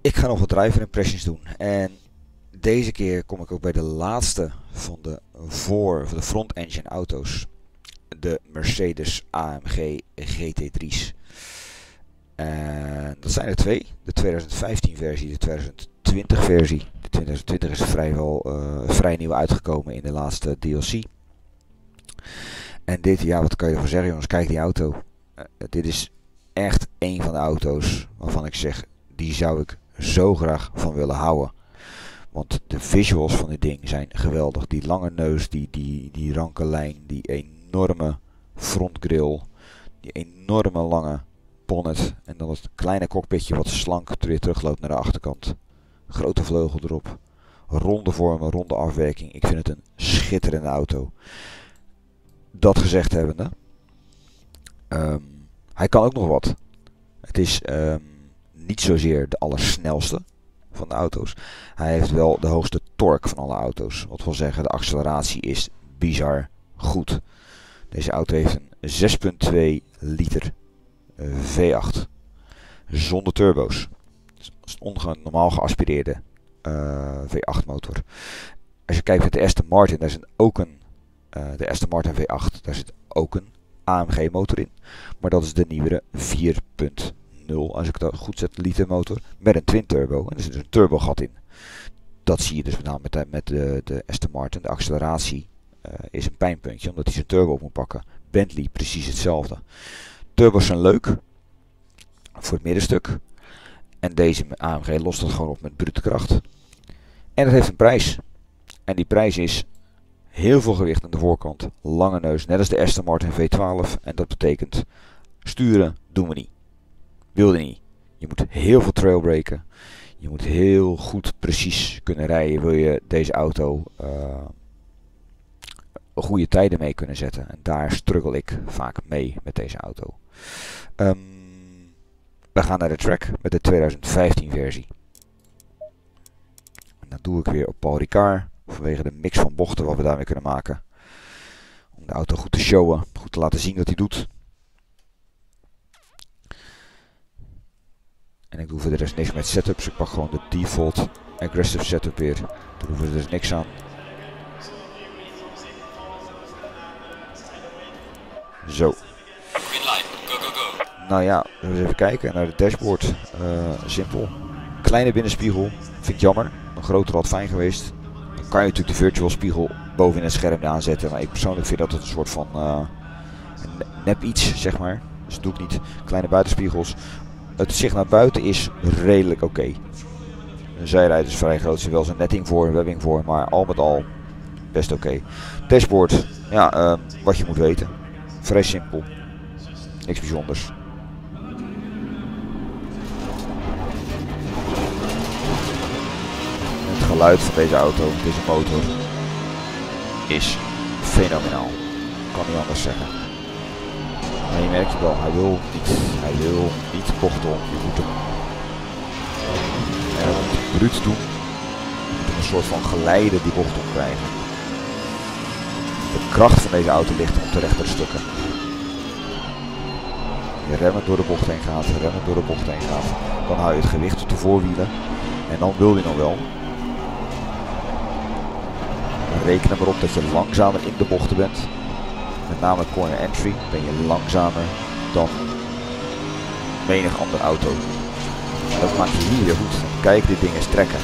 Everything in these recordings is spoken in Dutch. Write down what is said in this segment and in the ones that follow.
Ik ga nog wat driver impressions doen. En deze keer kom ik ook bij de laatste van de front engine auto's. De Mercedes AMG GT3's. En dat zijn er twee. De 2015 versie, de 2020 versie. De 2020 is vrij nieuw uitgekomen in de laatste DLC. En dit, ja, wat kan je ervan zeggen, jongens? Kijk die auto. Dit is echt een van de auto's waarvan ik zeg, die zou ik zo graag van willen houden. Want de visuals van dit ding zijn geweldig. Die lange neus, die ranke lijn, die enorme frontgrille, die enorme lange bonnet. En dan het kleine cockpitje wat slank weer terugloopt naar de achterkant. Grote vleugel erop. Ronde vormen, ronde afwerking. Ik vind het een schitterende auto. Dat gezegd hebbende. Hij kan ook nog wat. Het is niet zozeer de allersnelste van de auto's. Hij heeft wel de hoogste torque van alle auto's. Wat wil zeggen, de acceleratie is bizar goed. Deze auto heeft een 6,2 liter V8. Zonder turbo's. Dat is een normaal geaspireerde V8 motor. Als je kijkt met de Aston Martin, daar zit ook de Aston Martin V8, daar zit ook een AMG motor in. Maar dat is de nieuwere 4.0, als ik dat goed zet, liter motor. Met een twin turbo. En er zit dus een turbo gat in. Dat zie je dus met name met de Aston Martin. De acceleratie is een pijnpuntje, omdat hij zijn turbo op moet pakken. Bentley precies hetzelfde. Turbo's zijn leuk. Voor het middenstuk. En deze AMG lost dat gewoon op met brute kracht. En het heeft een prijs. En die prijs is heel veel gewicht aan de voorkant. Lange neus, net als de Aston Martin V12. En dat betekent, sturen doen we niet. Wilde niet. Je moet heel veel trailbreken. Je moet heel goed precies kunnen rijden. Wil je deze auto goede tijden mee kunnen zetten. En daar struggle ik vaak mee met deze auto. We gaan naar de track met de 2015 versie. En dat doe ik weer op Paul Ricard. Vanwege de mix van bochten wat we daarmee kunnen maken. Om de auto goed te showen. Goed te laten zien wat hij doet. En ik doe verder dus niks met setups. Ik pak gewoon de default aggressive setup weer. Daar hoeven we dus niks aan. Zo. Nou ja, even kijken naar het dashboard. Simpel. Kleine binnenspiegel. Vind ik jammer. Een grotere had fijn geweest. Dan kan je natuurlijk de virtual spiegel bovenin het scherm aanzetten. Maar ik persoonlijk vind dat het een soort van nep iets, zeg maar. Dus dat doe ik niet. Kleine buitenspiegels. Het zicht naar buiten is redelijk oké. De zijrijd is vrij groot. Er is wel zijn netting voor, webbing voor. Maar al met al best oké. Dashboard. Ja, wat je moet weten. Vrij simpel. Niks bijzonders. Het geluid van deze auto, deze motor, is fenomenaal. Kan niet anders zeggen. Maar je merkt het wel, hij wil niet bochten om. Je moet hem bruut doen. Je moet hem een soort van geleiden die bocht om krijgen. De kracht van deze auto ligt op de rechtere stukken. Je remmen door de bocht heen gaat, remmen door de bocht heen gaat. Dan hou je het gewicht op de voorwielen. En dan wil je nog wel. Reken er maar op dat je langzamer in de bochten bent. Met name corner entry ben je langzamer dan menig andere auto. En dat maakt je hier weer goed. Kijk, dit ding is trekken.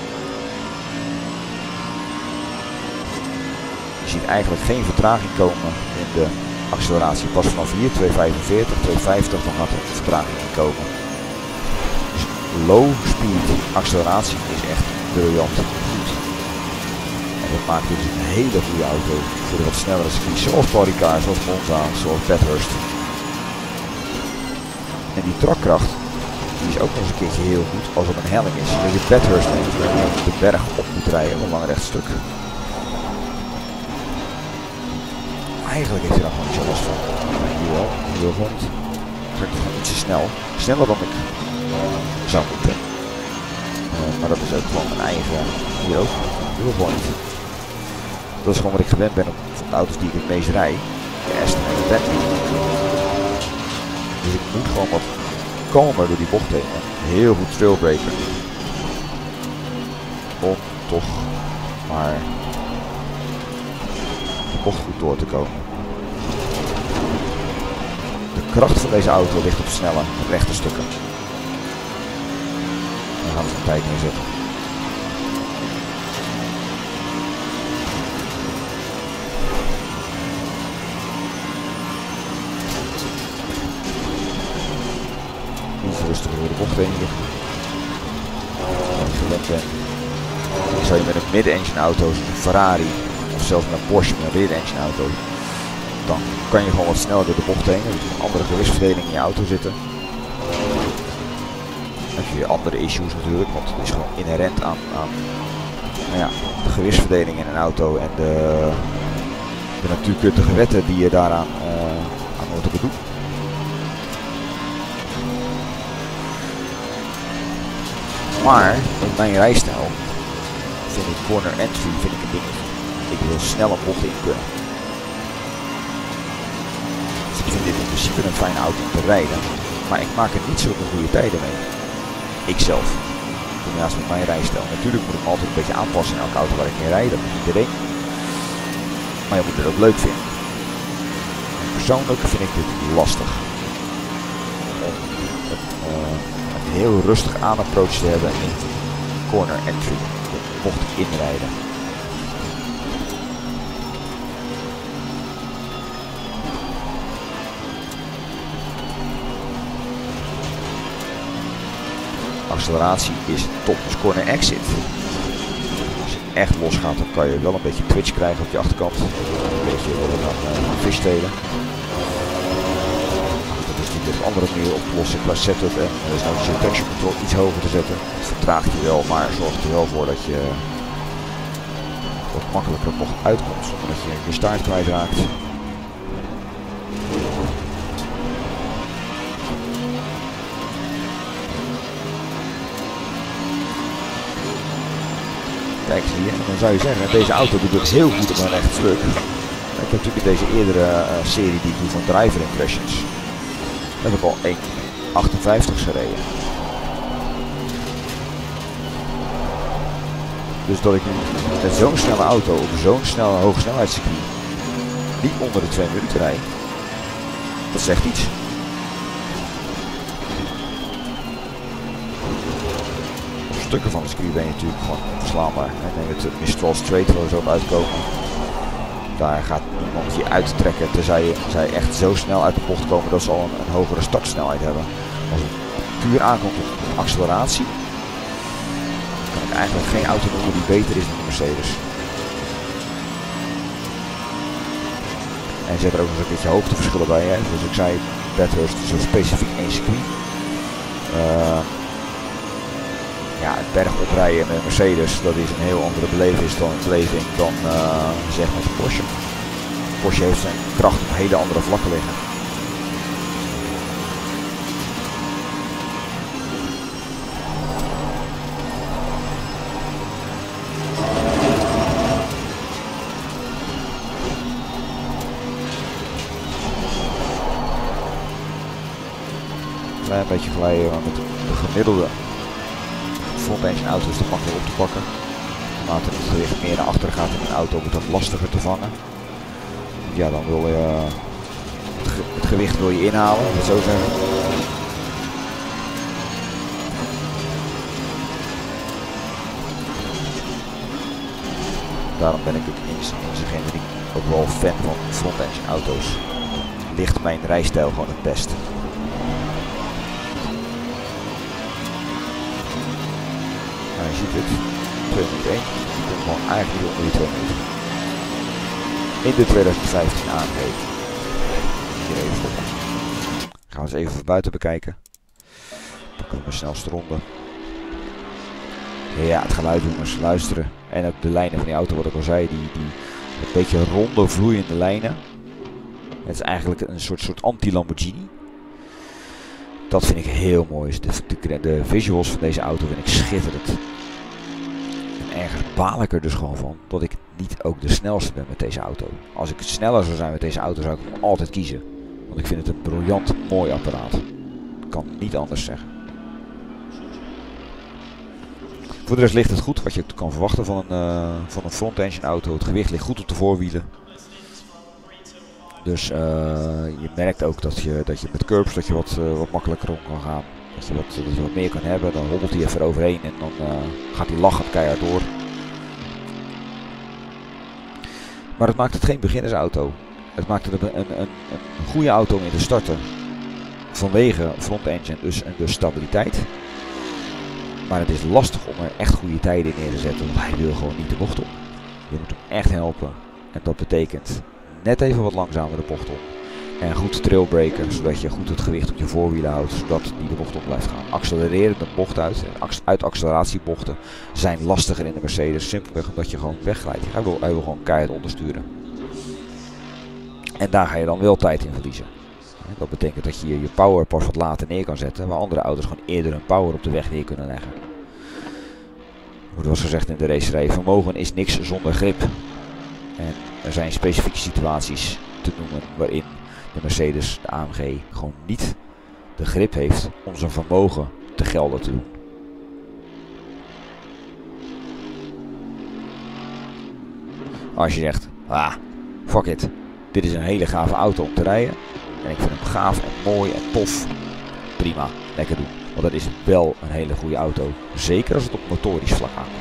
Je ziet eigenlijk geen vertraging komen in de acceleratie. Pas vanaf hier, 245, 250, dan gaat er vertraging in komen. Dus low speed acceleratie is echt briljant goed. En dat maakt dus een hele goede auto voor de wat snellere circuits. Zoals Paul Ricard, zoals Monza, zoals Bathurst. En die trakkracht die is ook nog eens een keertje heel goed als het een helling is. Als je Bathurst neemt, waar je de berg op moet rijden op een lang rechtstuk. Eigenlijk heeft hij daar gewoon niet zo last van. Maar hier wel, heel rond. Trekt het gewoon iets te snel. Sneller dan ik zou moeten. Maar dat is ook gewoon mijn eigen, hier ook, heel gewoon niet. Dat is gewoon wat ik gewend ben op van de auto's die ik het meest rijd. De Aston en de Bentley. Dus ik moet gewoon wat kalmer door die bocht heen. Heel goed trailbreaker. om toch maar de bocht goed door te komen. De kracht van deze auto ligt op snelle, rechte stukken. Dan gaan we van tijd neerzetten. Iets rustiger door de bocht heen hier. Als je gewend bent, dan zou je met een mid-engine auto, een Ferrari of zelfs met een Porsche met een rear-engine auto, dan kan je gewoon wat sneller door de bocht heen. Er is een andere gewichtsverdeling in je auto zitten. Dan heb je andere issues natuurlijk, want het is gewoon inherent aan nou ja, de gewichtsverdeling in een auto en de natuurkundige wetten die je daaraan aan moet doen. Maar in mijn rijstijl vind ik corner entry een dingetje. Ik wil snel een bocht in kunnen. Dus ik vind dit in principe een fijne auto om te rijden. Maar ik maak er niet zulke goede tijden mee. Ikzelf. Combinatie met mijn rijstijl. Natuurlijk moet ik me altijd een beetje aanpassen in elke auto waar ik in rijd. Dat moet iedereen. Maar je moet het ook leuk vinden. Persoonlijk vind ik dit lastig. Een heel rustig aanapproach te hebben in corner entry. Mocht ik inrijden. Acceleratie is top, dus corner exit. Als je echt los gaat, dan kan je wel een beetje twitch krijgen op je achterkant. Een beetje gaan fishtailen. Dat is natuurlijk op een andere manier op te lossen qua setup en dus nou je traction control iets hoger te zetten. Dat vertraagt je wel, maar zorgt er wel voor dat je wat makkelijker op bocht uitkomt zonder dat je je staart kwijtraakt. Kijk, zie je, en dan zou je zeggen, deze auto doet het heel goed op een recht stuk. Ik heb natuurlijk in deze eerdere serie die ik doe van driver impressions, heb ik al 1.58 gereden. Dus dat ik met zo'n snelle auto op zo'n snelle hoogsnelheidscircuit niet onder de 2 minuten rijd, dat zegt iets. Stukken van het circuit ben je natuurlijk gewoon onverslaanbaar. En neem het Mistral Straight waar we zo op uitkomen. Daar gaat niemand je uittrekken tenzij zij echt zo snel uit de bocht komen dat ze al een hogere startsnelheid hebben. Als het puur aankomt op acceleratie, kan ik eigenlijk geen auto noemen die beter is dan de Mercedes. En je zet er ook nog een beetje hoogteverschillen bij. Hè? Zoals ik zei, Bathurst is zo specifiek één circuit. Ja, het bergoprijden met Mercedes, dat is een heel andere beleving dan zeg met de Porsche. Porsche heeft zijn kracht op hele andere vlakken liggen. Een beetje glijden met de gemiddelde front-engine auto is te makkelijk op te pakken. Naarmate het gewicht meer naar achteren gaat in een auto wordt dat lastiger te vangen. Ja, dan wil je het gewicht wil je inhalen, om het zo zeggen. Daarom ben ik in zijn generiek ook wel fan van front-engine auto's. Ligt mijn rijstijl gewoon het best. Je ziet het, 2 minuten 1, je komt gewoon eigenlijk niet onder die 2 minuten. In de 2015 aangereden. Hier even stoppen. Gaan we eens even van buiten bekijken. Pakken we de snelste ronde. Ja, het geluid jongens, luisteren. En ook de lijnen van die auto, wat ik al zei, die een beetje ronde, vloeiende lijnen. Het is eigenlijk een soort anti-Lamborghini. Dat vind ik heel mooi. De visuals van deze auto vind ik schitterend. En ergens baal ik er dus gewoon van dat ik niet ook de snelste ben met deze auto. Als ik sneller zou zijn met deze auto zou ik hem altijd kiezen. Want ik vind het een briljant mooi apparaat. Ik kan niet anders zeggen. Voor de rest ligt het goed, wat je kan verwachten van een front-engine auto. Het gewicht ligt goed op de voorwielen. Dus je merkt ook dat je met curbs dat je wat makkelijker om kan gaan. Dat je wat meer kan hebben. Dan hobbelt hij even eroverheen en dan gaat hij lachend keihard door. Maar het maakt het geen beginnersauto. Het maakt het een goede auto om in te starten. Vanwege front-engine en dus stabiliteit. Maar het is lastig om er echt goede tijden in neer te zetten. Want hij wil gewoon niet de bocht op. Je moet hem echt helpen. En dat betekent net even wat langzamer de bocht op. En goed trailbreken, zodat je goed het gewicht op je voorwielen houdt. Zodat die de bocht op blijft gaan. Accelereren de bocht uit acceleratiebochten zijn lastiger in de Mercedes. Simpelweg omdat je gewoon wegglijdt. Hij wil gewoon keihard ondersturen. En daar ga je dan wel tijd in verliezen. Dat betekent dat je je power pas wat later neer kan zetten. Waar andere auto's gewoon eerder hun power op de weg neer kunnen leggen. Zoals gezegd in de racerij, vermogen is niks zonder grip. En er zijn specifieke situaties te noemen waarin de Mercedes, de AMG, gewoon niet de grip heeft om zijn vermogen te gelden te doen. Als je zegt, fuck it, dit is een hele gave auto om te rijden. En ik vind hem gaaf en mooi en tof. Prima, lekker doen. Want dat is wel een hele goede auto. Zeker als het op motorisch vlak aankomt.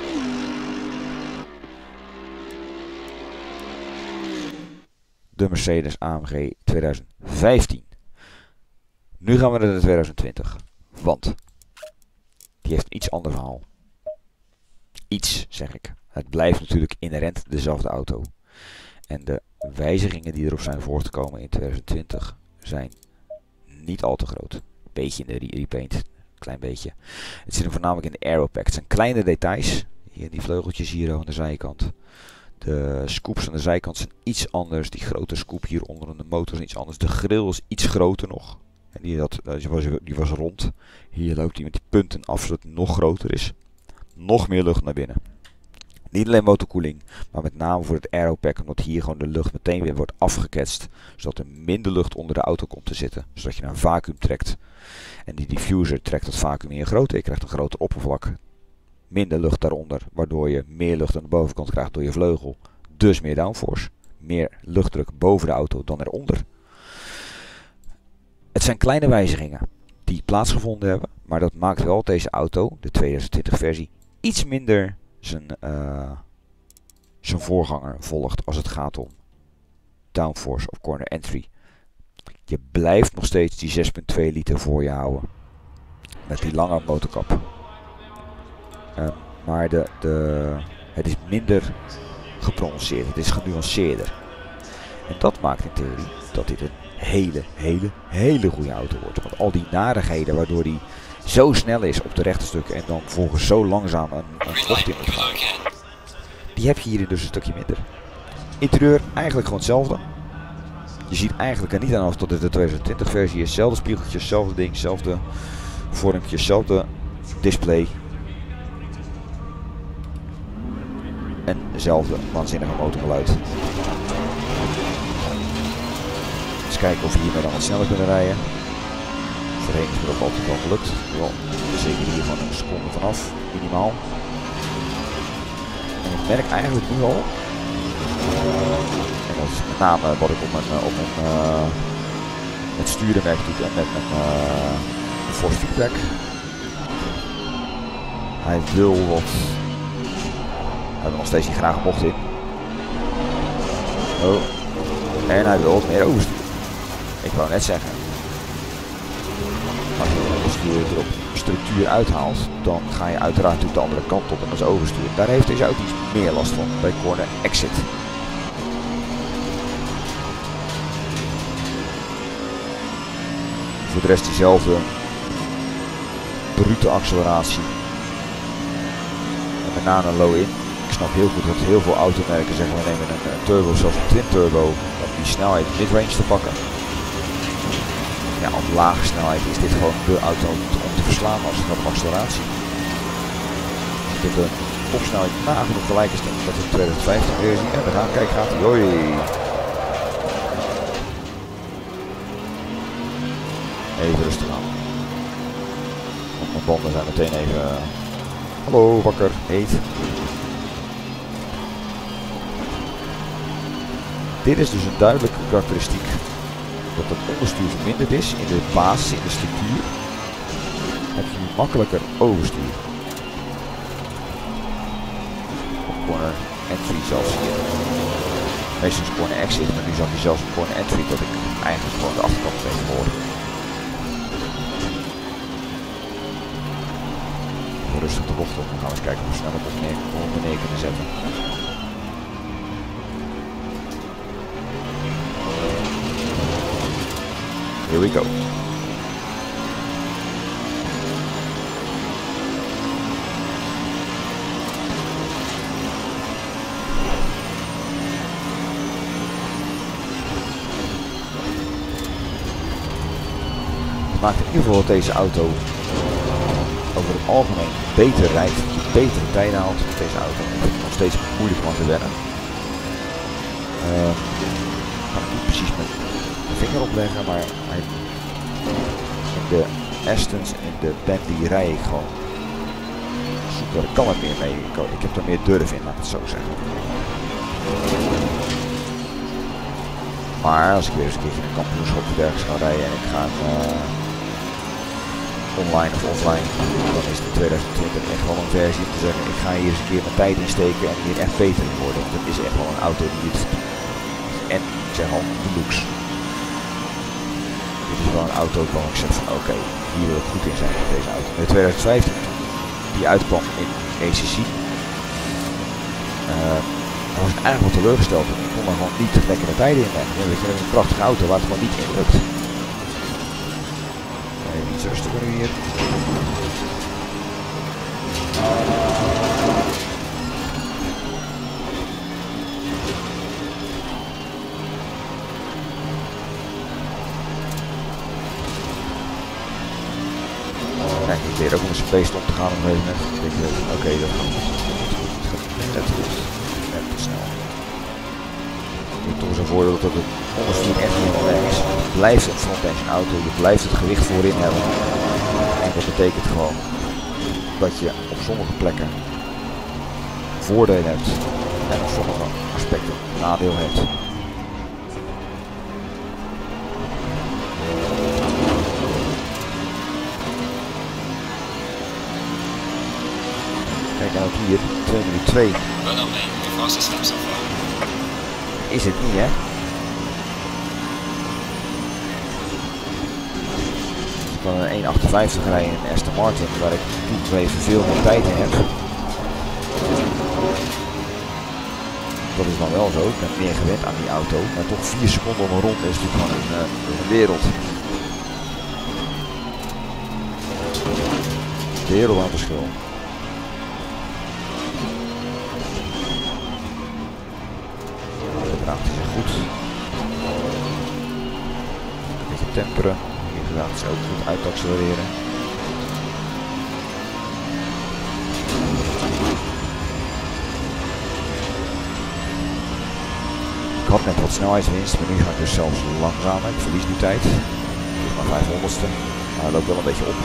De Mercedes AMG 2015. Nu gaan we naar de 2020. Want die heeft een iets ander verhaal. Iets, zeg ik. Het blijft natuurlijk inherent dezelfde auto. En de wijzigingen die erop zijn voortgekomen in 2020 zijn niet al te groot. Beetje in de repaint, klein beetje. Het zit hem voornamelijk in de aeropack. Het zijn kleine details. Hier, die vleugeltjes hier aan de zijkant. De scoops aan de zijkant zijn iets anders. Die grote scoop hier onder de motor is iets anders. De grill is iets groter nog. En die was rond. Hier loopt hij met die punten af zodat het nog groter is. Nog meer lucht naar binnen. Niet alleen motorkoeling, maar met name voor het aeropack, omdat hier gewoon de lucht meteen weer wordt afgeketst. Zodat er minder lucht onder de auto komt te zitten. Zodat je naar een vacuüm trekt. En die diffuser trekt het vacuüm in groter. Je krijgt een groter oppervlak. Minder lucht daaronder, waardoor je meer lucht aan de bovenkant krijgt door je vleugel. Dus meer downforce. Meer luchtdruk boven de auto dan eronder. Het zijn kleine wijzigingen die plaatsgevonden hebben. Maar dat maakt wel deze auto, de 2020 versie, iets minder zijn voorganger volgt als het gaat om downforce of corner entry. Je blijft nog steeds die 6,2 liter voor je houden. Met die lange motorkap. Maar het is minder geprononceerd. Het is genuanceerder. En dat maakt in theorie dat dit een hele goede auto wordt. Want al die narigheden waardoor die zo snel is op de rechte stukken en dan volgens zo langzaam een bocht in moet gaan. Die heb je hierin dus een stukje minder. Interieur eigenlijk gewoon hetzelfde. Je ziet eigenlijk er niet aan af dat dit de 2020 versie is. Zelfde spiegeltjes, hetzelfde ding, hetzelfde vormpje, hetzelfde display. En dezelfde waanzinnige motorgeluid. Eens kijken of we hiermee dan wat sneller kunnen rijden. Voorheen is het ook altijd wel gelukt. Wel, zeker hier van een seconde vanaf, minimaal. En ik merk eigenlijk nu al. En dat is met name wat ik op met sturen merk doet en met mijn force feedback. Hij wil wat. Hij wil nog steeds niet graag een bocht in. Oh. En hij wil wat meer oversturen. Ik wou net zeggen. Als je de overstuur erop structuur uithaalt, dan ga je uiteraard natuurlijk de andere kant op en dat is overstuur. Daar heeft deze auto iets meer last van bij corner exit. Voor de rest diezelfde brute acceleratie. En met name een low-in. Ik snap heel goed dat heel veel automerken zeggen we nemen een turbo, zelfs een twin turbo, om die snelheid mid-range te pakken. Ja, op lage snelheid is dit gewoon de auto om te verslaan als het gaat om acceleratie. Dat de topsnelheid nagenoeg gelijk is, denk ik dat we in 2015 weer zien. En we gaan, kijk, gaat hij. Hoi. Even rustig aan. Want mijn banden zijn meteen even Hallo, wakker, heet. Dit is dus een duidelijke karakteristiek. Dat het onderstuur verminderd is in de basis, in de structuur. Heb je nu makkelijker overstuur. Op corner entry zelfs hier. Meestal is corner exit, maar nu zag je zelfs op corner entry dat ik eigenlijk gewoon de achterkant tegenwoordig. Rustig de bocht op. Dan gaan we eens kijken hoe snel we het neer kunnen zetten. Here we go. Het maakt in ieder geval dat deze auto over het algemeen beter rijdt, dat je betere tijden haalt met deze auto. Ik vind het nog steeds moeilijk om te wennen. Ik kan het niet precies met de vinger opleggen, maar in de Astons en in de Bentley rij ik gewoon super. Ik kan er meer mee. Ik heb er meer durf in, laat ik het zo zeggen. Maar als ik weer eens een keertje een kampioenschap dergelijks ga rijden en ik ga online of offline, dan is het in 2020 echt wel een versie om te zeggen, ik ga hier eens een keer mijn tijd insteken en hier echt beter in worden. Want het is echt wel een auto die het verdient. En ik zeg al, de looks. Dit is wel een auto waarvan ik zeg van oké, hier wil ik goed in zijn met deze auto. In 2015, die uitkwam in ACC, dan was ik eigenlijk wel teleurgesteld. Ik kon er gewoon niet lekkere tijden in leggen. Weet je, dat is een prachtige auto waar het gewoon niet in lukt. Even iets rustiger nu hier. Kijk, ik leer ook om een space om te gaan op een gegeven moment. Ik denk, oké, dat gaat net goed. Net te snel. Ik heb toch zo'n voordeel dat het onderstuur echt niet helemaal weg is. Het blijft een front-engine auto, je blijft het gewicht voorin hebben. En dat betekent gewoon dat je op sommige plekken voordeel hebt en op sommige aspecten nadeel hebt. Kijk nou hier, 2 minuten 2. Is het niet, hè? Ik kan een 1.58 rijden in een Aston Martin, waar ik toen even veel meer tijd in heb. Dat is dan wel zo, ik ben meer gewend aan die auto, maar toch 4 seconden om een ronde is natuurlijk gewoon een wereld. Wereld aan verschil. De is goed. Een beetje temperen. Inderdaad, is ook goed uit accelereren. Ik had net wat snelheidswinst, maar nu ga ik dus zelfs langzamer. Ik verlies nu tijd. Het is maar 500ste. Maar hij loopt wel een beetje op.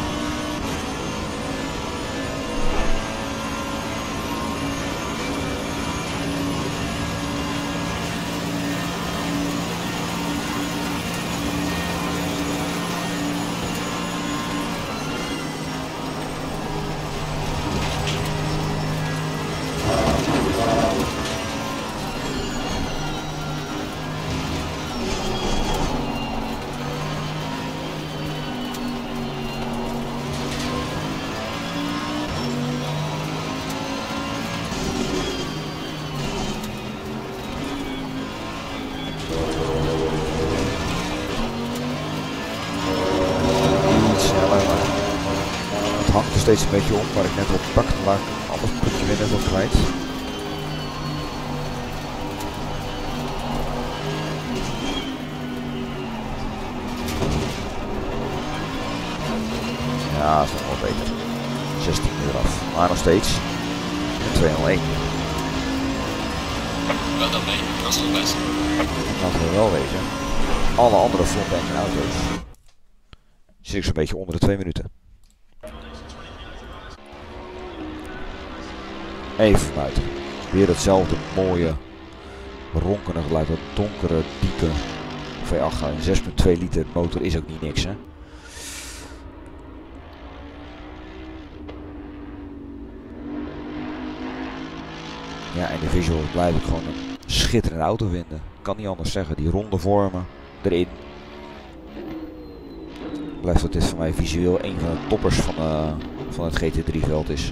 Hangt er steeds een beetje om, waar ik net op pak, maar anders puntje weer net wat kwijt. Ja, dat is nog wel beter. 16 eraf, maar nog steeds 201. Wel dan mee, dat is nog best. Laten we wel weten, alle andere front-engine auto's zit ik zo'n beetje onder de 2 minuten. Even buiten. Weer hetzelfde mooie ronkende geluid. Dat donkere, diepe V8 6,2 liter motor is ook niet niks, hè. Ja, en de visual blijf ik gewoon een schitterende auto vinden. Kan niet anders zeggen. Die ronde vormen erin. Blijft dat dit voor mij visueel een van de toppers van het GT3 veld is.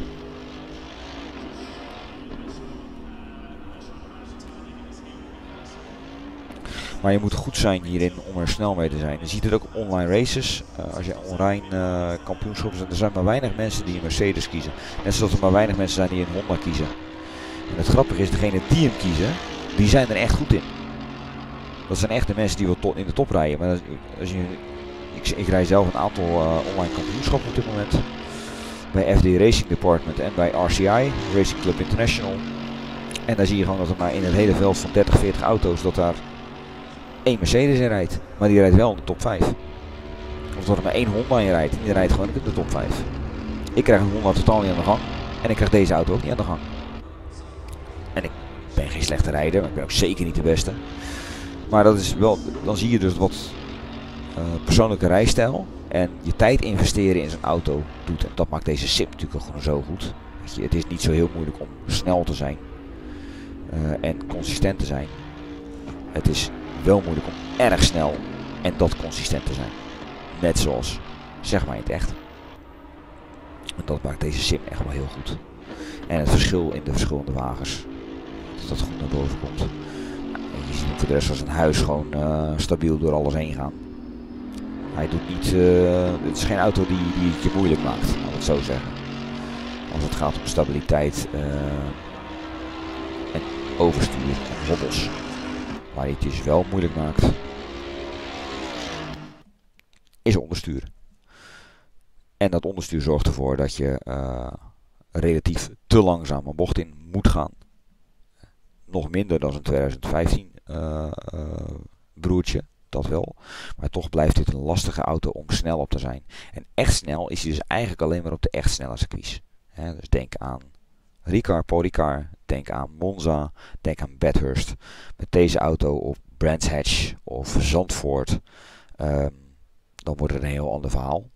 Maar je moet goed zijn hierin om er snel mee te zijn. Je ziet het ook op online races. Als je online kampioenschappen zet, er zijn maar weinig mensen die een Mercedes kiezen. Net zoals er maar weinig mensen zijn die een Honda kiezen. En het grappige is, degene die hem kiezen, die zijn er echt goed in. Dat zijn echt de mensen die wel in de top rijden. Maar als je, ik rij zelf een aantal online kampioenschappen op dit moment. Bij FD Racing Department en bij RCI, Racing Club International. En daar zie je gewoon dat er maar in het hele veld van 30, 40 auto's, dat daar één Mercedes in rijdt. Maar die rijdt wel in de top 5. Of dat er maar één Honda in rijdt. En die rijdt gewoon in de top 5. Ik krijg een Honda totaal niet aan de gang. En ik krijg deze auto ook niet aan de gang. En ik ben geen slechte rijder, maar ik ben ook zeker niet de beste. Maar dat is wel, dan zie je dus wat persoonlijke rijstijl en je tijd investeren in zo'n auto doet. En dat maakt deze sim natuurlijk ook gewoon zo goed. Weet je, het is niet zo heel moeilijk om snel te zijn en consistent te zijn. Het is wel moeilijk om erg snel en dat consistent te zijn. Net zoals, zeg maar in het echt. En dat maakt deze sim echt wel heel goed. En het verschil in de verschillende wagens, dat goed naar boven komt. En je ziet voor de rest als een huis gewoon stabiel door alles heen gaan. Hij doet niet, het is geen auto die het je moeilijk maakt, laten we het zo zeggen. Als het gaat om stabiliteit en overstuur en hobbels. Waar hij het dus wel moeilijk maakt, is onderstuur. En dat onderstuur zorgt ervoor dat je relatief te langzaam een bocht in moet gaan. Nog minder dan een 2015 broertje, dat wel. Maar toch blijft dit een lastige auto om snel op te zijn. En echt snel is hij dus eigenlijk alleen maar op de echt snelle circuits. Dus denk aan Ricard, Paul Ricard, denk aan Monza, denk aan Bathurst. Met deze auto op Brands Hatch of Zandvoort, dan wordt het een heel ander verhaal.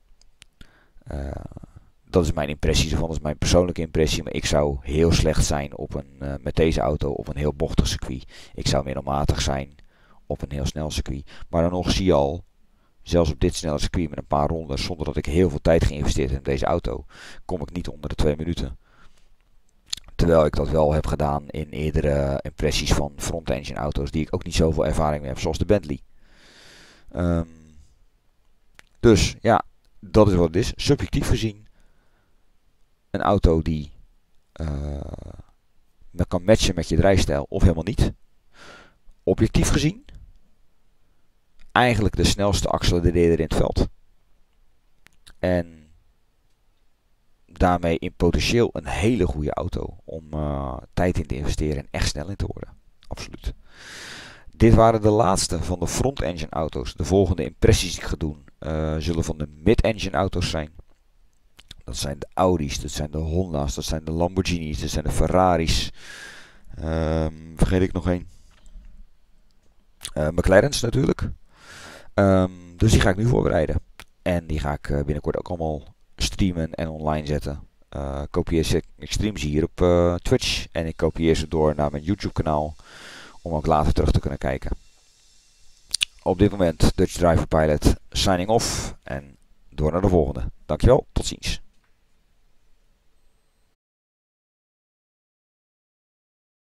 Dat is mijn impressie ervan, dat is mijn persoonlijke impressie. Maar ik zou heel slecht zijn op met deze auto op een heel bochtig circuit. Ik zou middelmatig zijn op een heel snel circuit. Maar dan nog zie je al, zelfs op dit snelle circuit met een paar rondes, zonder dat ik heel veel tijd geïnvesteerd heb in deze auto, kom ik niet onder de 2 minuten. Terwijl ik dat wel heb gedaan in eerdere impressies van front-engine auto's die ik ook niet zoveel ervaring mee heb, zoals de Bentley. Dus ja, dat is wat het is. Subjectief gezien een auto die kan matchen met je rijstijl of helemaal niet. Objectief gezien eigenlijk de snelste accelereerder in het veld. En daarmee in potentieel een hele goede auto om tijd in te investeren en echt snel in te worden. Absoluut. Dit waren de laatste van de front-engine auto's. De volgende impressies die ik ga doen zullen van de mid-engine auto's zijn. Dat zijn de Audi's, dat zijn de Honda's, dat zijn de Lamborghinis, dat zijn de Ferraris. Vergeet ik nog één. McLaren's natuurlijk. Dus die ga ik nu voorbereiden. En die ga ik binnenkort ook allemaal streamen en online zetten. Ik stream ze hier op Twitch. En ik kopieer ze door naar mijn YouTube kanaal. Om ook later terug te kunnen kijken. Op dit moment Dutch Driver Pilot signing off. En door naar de volgende. Dankjewel, tot ziens.